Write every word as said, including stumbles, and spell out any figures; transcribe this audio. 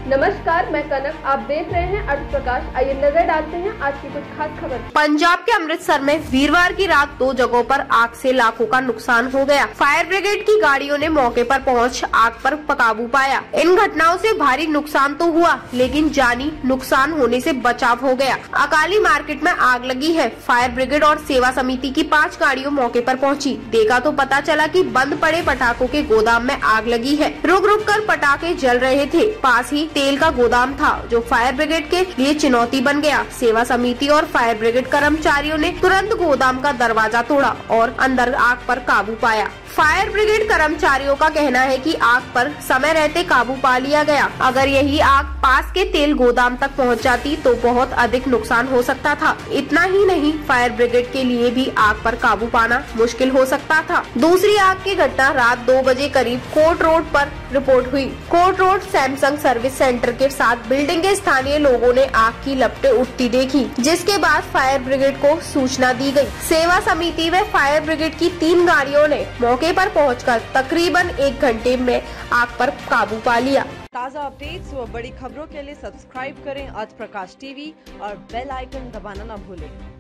नमस्कार, मैं कनक। आप देख रहे हैं अर्थ प्रकाश। आइए नजर डालते हैं आज की कुछ खास खबर। पंजाब के अमृतसर में वीरवार की रात दो जगहों पर आग से लाखों का नुकसान हो गया। फायर ब्रिगेड की गाड़ियों ने मौके पर पहुंच आग पर काबू पाया। इन घटनाओं से भारी नुकसान तो हुआ, लेकिन जानी नुकसान होने से बचाव हो गया। अकाली मार्केट में आग लगी है। फायर ब्रिगेड और सेवा समिति की पाँच गाड़ियों मौके पर पहुंची। देखा तो पता चला कि बंद पड़े पटाखों के गोदाम में आग लगी है। रुक रुक कर पटाखे जल रहे थे। पास ही तेल का गोदाम था, जो फायर ब्रिगेड के लिए चुनौती बन गया। सेवा समिति और फायर ब्रिगेड कर्मचारियों ने तुरंत गोदाम का दरवाजा तोड़ा और अंदर आग पर काबू पाया। फायर ब्रिगेड कर्मचारियों का कहना है कि आग पर समय रहते काबू पा लिया गया। अगर यही आग पास के तेल गोदाम तक पहुंच जाती तो बहुत अधिक नुकसान हो सकता था। इतना ही नहीं, फायर ब्रिगेड के लिए भी आग पर काबू पाना मुश्किल हो सकता था। दूसरी आग की घटना रात दो बजे करीब कोर्ट रोड पर रिपोर्ट हुई। Court road Samsung service centre के साथ बिल्डिंग के स्थानीय लोगों ने आग की लपटें उठती देखी, जिसके बाद फायर ब्रिगेड को सूचना दी गई। सेवा समिति व फायर ब्रिगेड की तीन गाड़ियों ने मौके पर पहुंचकर तकरीबन एक घंटे में आग पर काबू पा लिया। ताज़ा अपडेट्स व बड़ी खबरों के लिए सब्सक्राइब करें आज प्रकाश टीवी और बेल आइकन दबाना न भूलें।